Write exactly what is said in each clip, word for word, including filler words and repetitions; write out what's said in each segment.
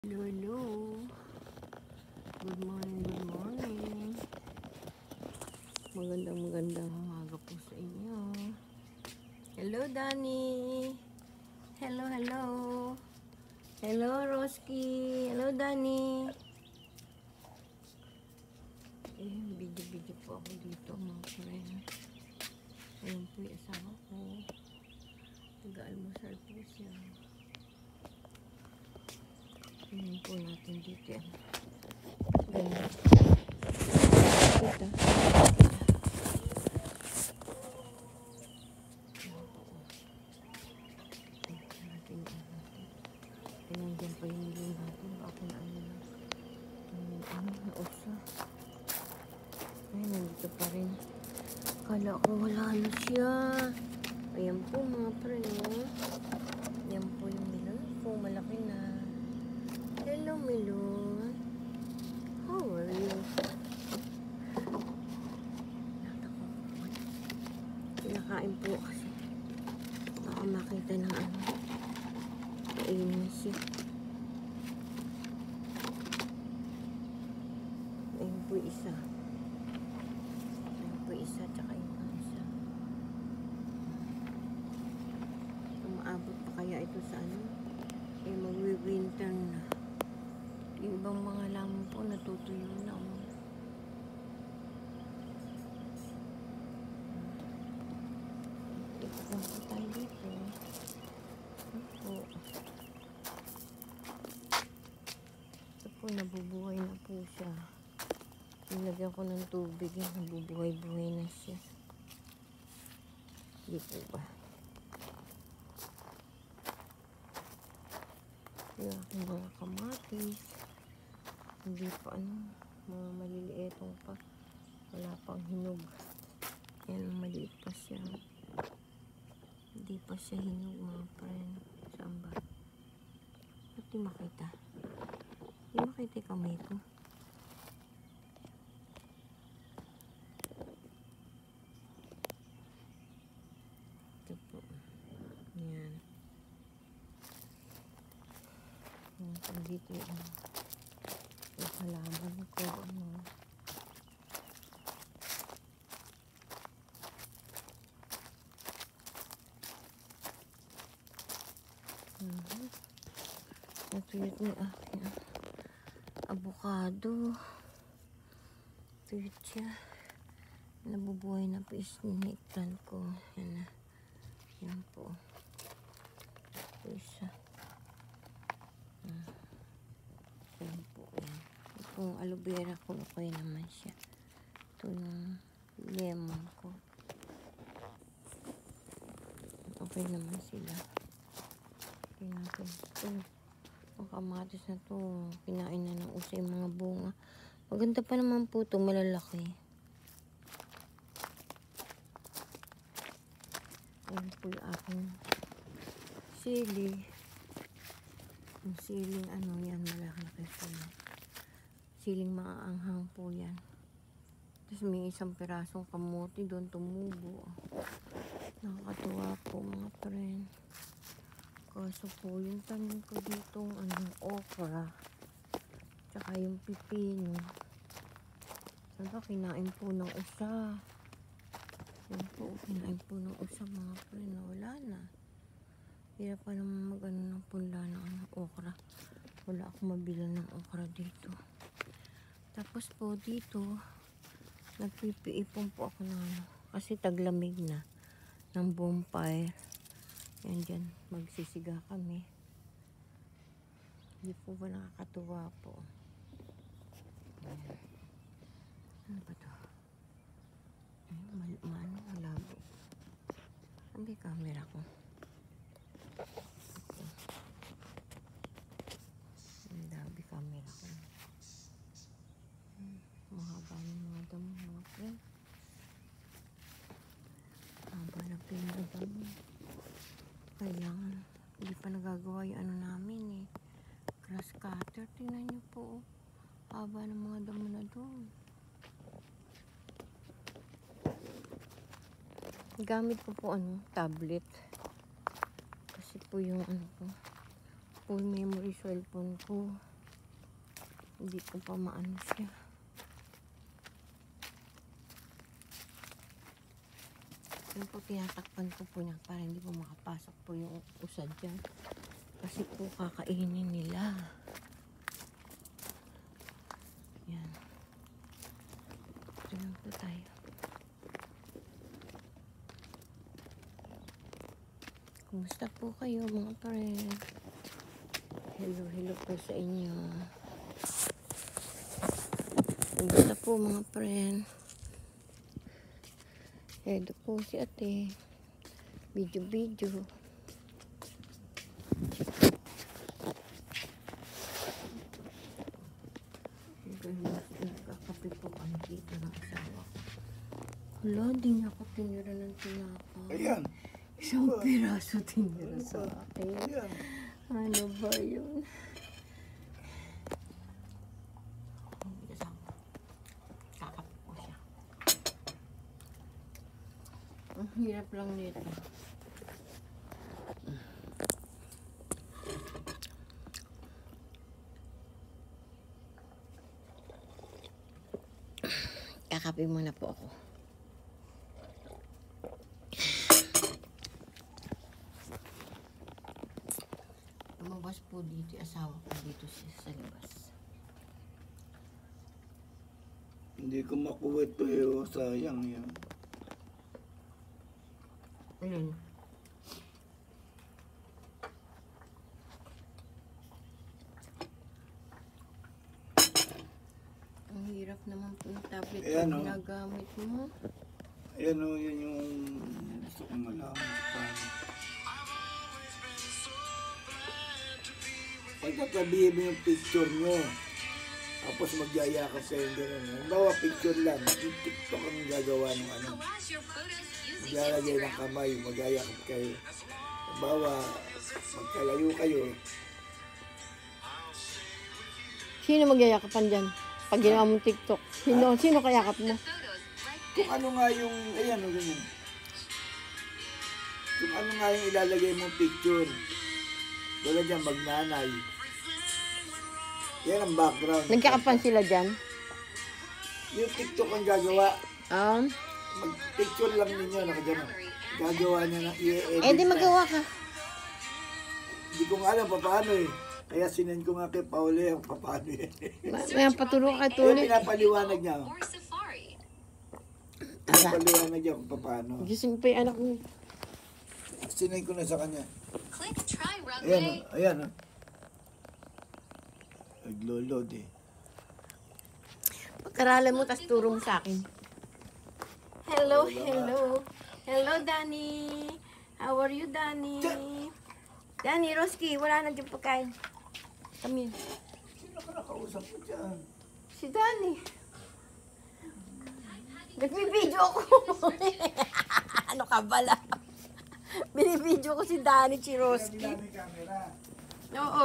Hello, hello. Good morning, good morning. Magandang magandang umaga po sa inyo. Hello, Danny. Hello, hello. Hello, Roski. Hello, Danny. Eh, video-video po ako dito, mga friend. Ayun po yung asawa ko. Nag-almusal po siya. Tingnan po natin dito yan. Ganyan. Kita. Pinandiyan pa yung nilong natin. Baka na ano na. Ano na usa. Ay, nandito pa rin. Kala ko wala na siya. Ayan po mga friend. Ayan po yung nilong ko. Malaki na. Hello, Milon. How are you? Kinakain po kasi. Baka makita ng ano. Kainin siya. Ayun po isa. Ayun po isa. Tsaka yung isa. Umaabot pa kaya ito sa ano? Eh, magwi-winter na. Yung ibang mga lamang po natutuyo na. Oh. Ito po tayo dito. Ito. Ito po, nabubuhay na po siya. Nilagyan ko ng tubig. Nabubuhay-buhay na siya. Dito ba? Yung aking mga kamatis. Hindi pa ano, mga maliliitong pa. Wala pang hinog. Yan, maliit pa siya. Hindi pa siya hinog, mga friend. Saan ba? Ba't di makita? Di makita yung kamay ko. Ito po. Yan. Yan, dito yung yung halaman ko. Ano. Mm-hmm. Natuyot ni aking avocado. Tuyot siya. Nabubuhay na po yung snake plant ko. Yan na. Yan po. Ito isa. Yan po. Yan. Itong aloe vera ko, okay naman siya. Ito yung lemon ko. Okay naman sila. Okay natin. Ito. Ang kamatis na to. Kinain na ng usa yung mga bunga. Maganda pa naman po ito. Malalaki. Ayan po yung aking sili. Yung siling ano yan. Malaki-laki sila. Siling maaanghang po yan. Tapos may isang pirasong kamote doon tumubo. Nakakatuwa po mga friend. Kaso po yung tanim ko dito anong okra. Tsaka yung pipino. Saka kinain po ng usa. Yan po, kinain po ng usa mga friend. Wala na. Hirap pa naman mag ano ng punla ng ano, okra. Wala akong mabila ng okra dito. Tapos po dito, nagpipiipon po ako ng ano. Kasi taglamig na. Ng bonfire. Yan dyan, magsisiga kami. Hindi po ba nakakatuwa po? Ayan. Ano ba ito? Ay, mal maano, malabo. Ano ba yung camera ko? Ito. Ang dabi camera ko. Hmm, mahaba ng mga damo, mga friend. Haba na pinagdamo. Kailangan, hindi pa nagagawa yung ano namin eh. Grass cutter, tingnan nyo po. Haba ng mga damo na doon. Gamit ko po ano, tablet. Kasi po yung ano ko, full memory cellphone ko. Hindi ko pa maano siya. Yan po, tinatakpan ko po niya para hindi po makapasok po yung usad dyan. Kasi po kakainin nila. Yan. Ito lang po tayo. Kumusta po kayo mga friend? Hello, hello po sa inyo. Kumusta po mga friend? Ito po si ate. Video-video. Nagkakape po kami dito ng asawa ko. Hala, di niya ako tinira ng tinapay. Ayan. Isang piraso tinira sa akin. Ayan. Ano ba yun? Kakape po siya. Ang hirap lang nito. Kakape muna po ako. Lumabas po dito yung asawa ko dito sa labas. Hindi ko makuha ito eh. Oh, sayang yan. Ayun. Ang hirap naman po yung tablet Ayan, na oh. ginagamit mo. Ayan o, yan yung gusto kong malaman. Paano. Pagkatabihin mo yung picture nyo, tapos magyayakap kayo gano'n. Halimbawa, picture lang. Yung TikTok ang gagawa ng ano. Maglalagay ng kamay, magyayakap kayo. Halimbawa, magkalayo kayo. Sino magyayakapan dyan? Pag ginawa mong TikTok. Sino, sino kayakap mo? Kung ano nga yung, ayan o, ganyan. Kung ano nga yung ilalagay mong picture. Dala dyan, magnanay. Yan ang background. Nagkakapan sila dyan? Yung TikTok ang gagawa. Um, Mag-picture lang ninyo, nakadyan. Gagawa niya na i-edit. eh di magawa ka. Hindi ko nga alam pa paano eh. Kaya sinend ko nga kay Pauli ang paano eh. May patulong ka Kaya tuloy. pinapaliwanag niya. Pinapaliwanag niya kung paano. Gising pa yung anak mo. Sinend ko na sa kanya. Click try run Ayan, day. oh, ayan. Oh. Naglo-load eh. Pagkaralan mo, tas turo mo sa akin. Hello, hello. Hello, Danny. How are you, Danny? Danny, Roski, wala na dyan pagkain. Come here. Sino ka nakausap mo dyan? Si Danny. Nagbibideo ako. Ano ka bala? Binibideo ko si Danny Chiroski. Kaya may camera. Oo.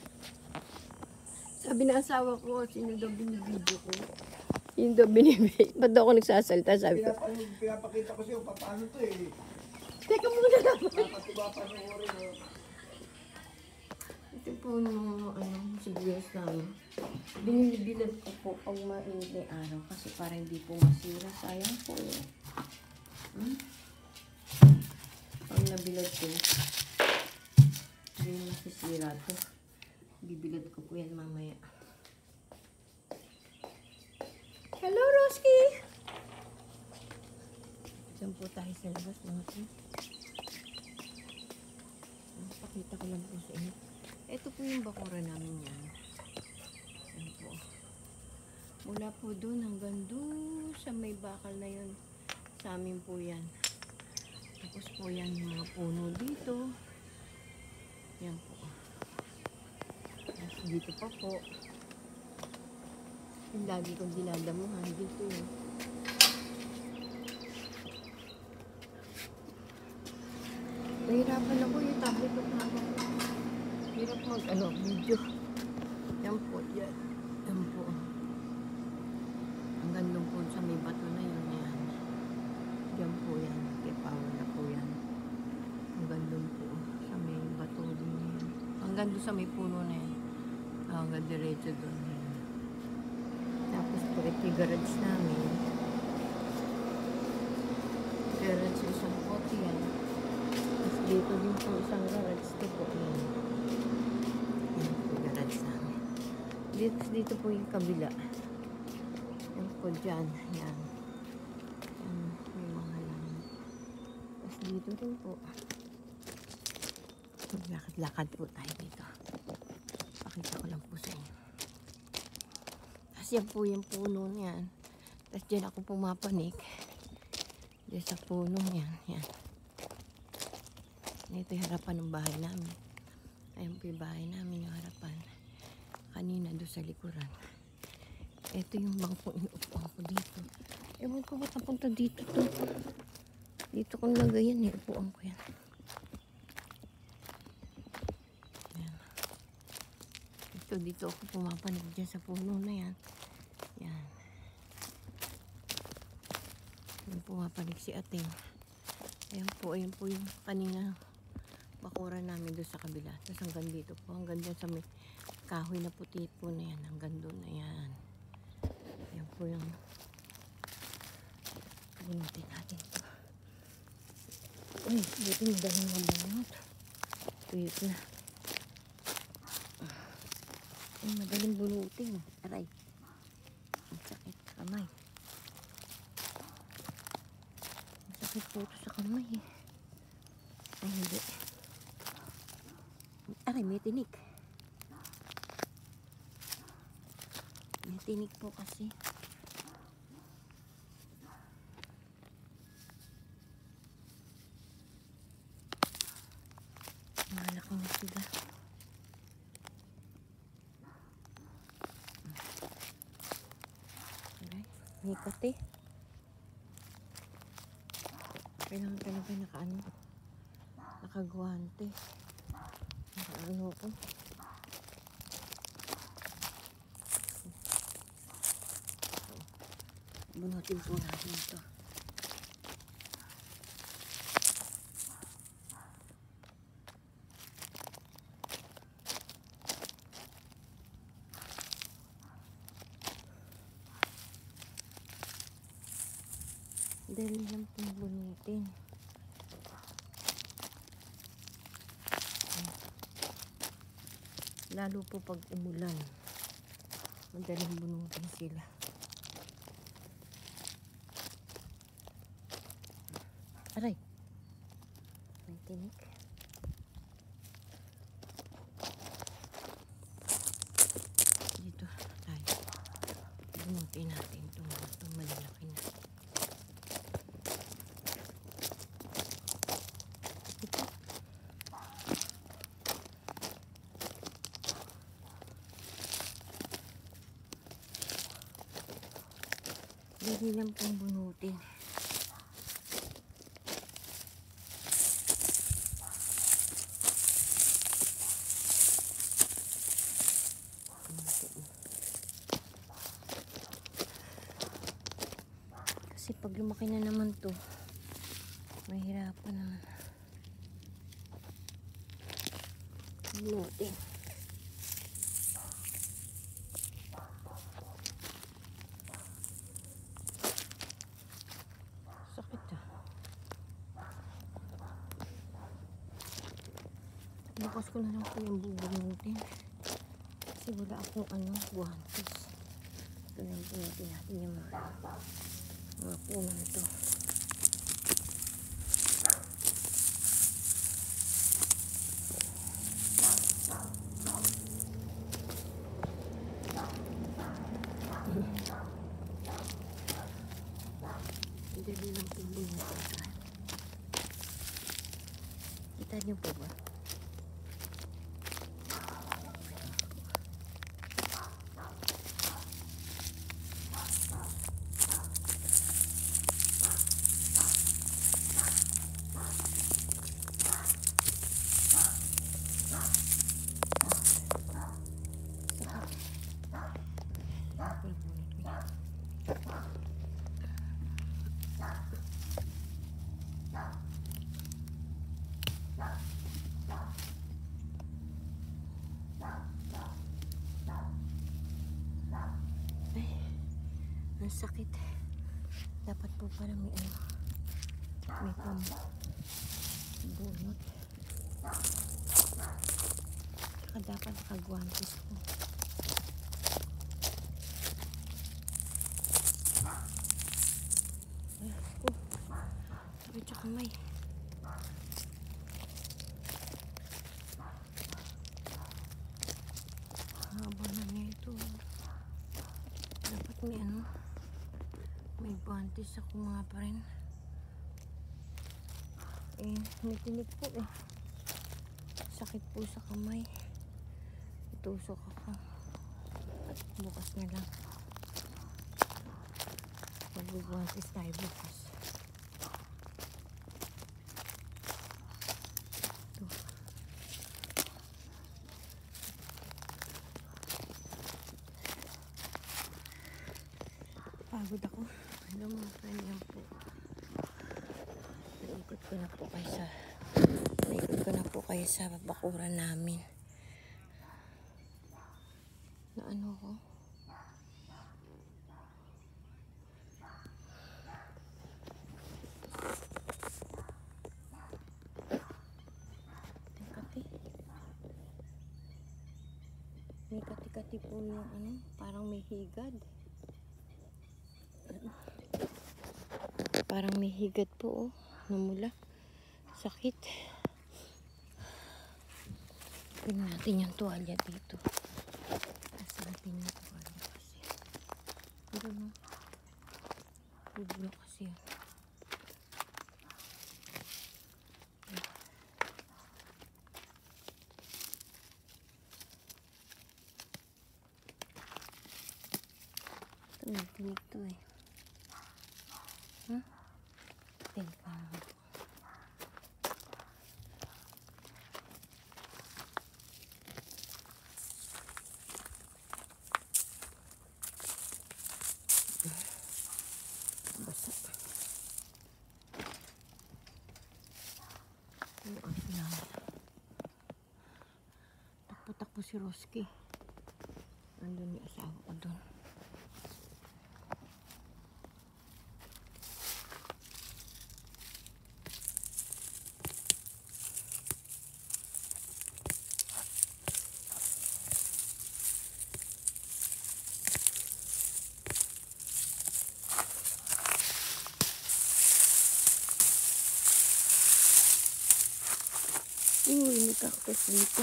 Sabi ng asawa ko, sino daw binibideo ko? Sino daw binibideo? Ba't daw ako nagsasalita? Sabi ko, Pinapa- Pinapakita ko sa'yo paano to eh. teka muna naman. Nakatuba pa ng orin oh. Ito po nung ano, sibuyas namin. Binibilad ko po pag mainit na araw kasi para hindi po masira. Sayang po eh. Hmm? Pag nabilad ko, hindi masisira to. Bibilad ko po yan mamaya. Hello, Roski! Diyan po tayo sa labas mga po. Pakita ko lang po sa inyo. Ito po yung bakura namin yan. Yan po. Mula po doon hanggang doon sa may bakal na yun. Sa amin po yan. Tapos po yan yung mga puno dito. Yan po. Tapos dito pa po. Yung lagi kong dinadamuhan dito yun. Nahirapan ako yung tablet ko hawak ko. Hirap mag ano, video. Yan po, yan. Yan po. Hanggang doon po sa may bato na yun, yan. Yan po yan. Kay Paula na po yan. Hanggang doon po. Sa may bato din yan. Hanggang doon sa may puno na yan. Hanggang diretso doon yan. Ito yung garage namin. Garage isang kote yan. Tapos dito din po isang garage. Ito po yan. Yan po yung garage namin. Dito, dito po yung kabila. Yan po dyan. Yan. Yan yung mga lang. Tapos dito din po. Maglakad-lakad po tayo dito. Pakita ko lang po sa inyo. Tapos yan po yung puno niyan. Tapos dyan ako pumapanik. Dyan sa puno niyan. Yan. Ito yung harapan ng bahay namin. Ayan po yung bahay namin, yung harapan. Kanina doon sa likuran. Ito yung bangkong inuupuan ko dito. Ewan ko ba't napunta dito to. Dito kong lagay yan, iupuan ko yan. Ayan. Ito, dito ako pumapanig dyan sa puno na yan. Yan. Yung pumapanig si Ating. Ayan po, ayan po yung kanina bakuran namin doon sa kabila. Tapos hanggang dito po, hanggang dyan sa may kahoy na puti po na yan. Hanggang doon na yan. Ayan po yung bunutin natin ito. Uy, dito yung dalang ng bunot. Tuyot na. Ay, madaling bunutin. Aray. Ang sakit sa kamay. Ang sakit po ito sa kamay eh. Ay, hindi. Aray, may tinik. May tinik po kasi. Malaking sila. Aray, may kate. Kailangan talaga naka-ano. Nakaguwante. Naka-ano ko. Bunutin po natin ito. Dali lang pong bunutin. Lalo po pag umulan. Madaling bunutin sila. Aray. May tinik. Dito tayo. Bunutin natin itong, itong malalaki na. Ito. Dali lang pong bunutin. Kasi pag lumaki na naman to, mahirapan naman. Bunutin. Sakit ah. Bukas ko na lang po yung bubunutin. Kasi wala akong ano, guantes. Ito na yung bunutin natin yung mga mga puno nito. Dali lang po bunutin. Kita niyo po ba? ng sakit. Dapat po pala may ano, may pang bunot. Saka dapat nakagwantes po. Ay, oh, sakit sa kamay. Haba na nito. Dapat may ano, may guantes ako mga pa rin. Eh, may tinik po eh. Sakit po sa kamay. Itusok ako. Bukas na lang. Mag-guantes tayo bukas. Ito. Pagod ako. Ano mga friend, yan po. Naikot ko na po kayo sa naikot ko na po kayo sa bakuran namin. Na ano ko? Kati. May kati-kati po yung ano, parang may higad. Parang may higad po oh, namula. Sakit. Tingnan natin yung tuwalya dito. Asa natin yung tuwalya kasi. Pero no, bubulok kasi yun. Ito, nagtinig to eh. Hmm? Tingnan pa naman. Basa. Bukas na. Takpo-takpo si Roski. Andun yung asawa ko doon. Uy, may cactus dito.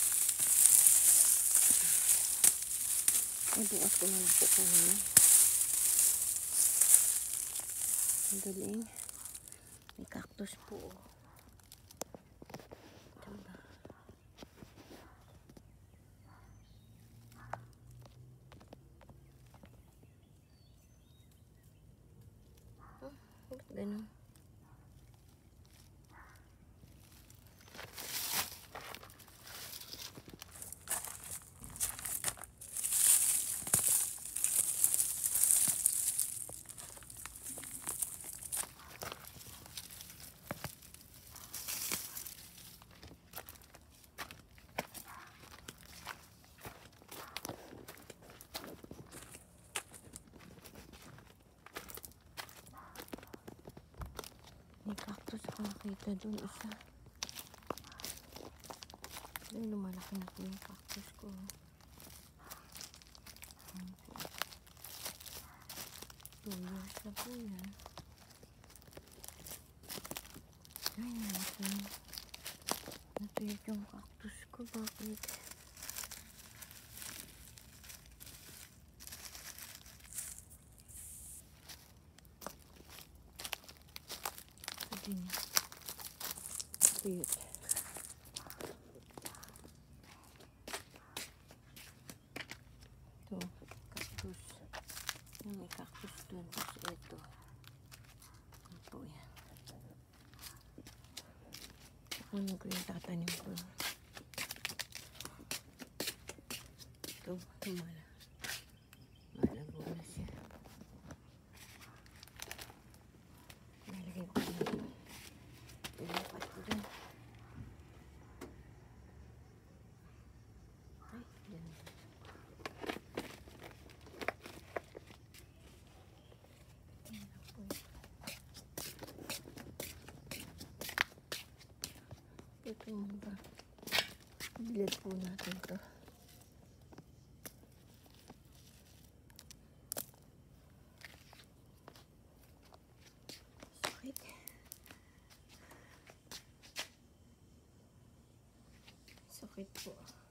Ay, bukas ko na lang po kunin. Ang galing. May cactus po. Diba? Oh, ba't ganun? May cactus ako nakita doon isa. Doon lumalaki na po yung cactus ko. Two years na po yan. Ay, natin. Natuyot yung cactus ko. Bakit? Sabi niya. Tuyot. Ito, cactus. Yung may cactus doon. Tapos ito. Ano po yan? Ano ko yung tatanim ko? Ito, tumala. Malago na siya. Nalagay ko na. Ilipat ko dyan. Ay, dyan. Bilad po natin to. Sakit. Sakit po.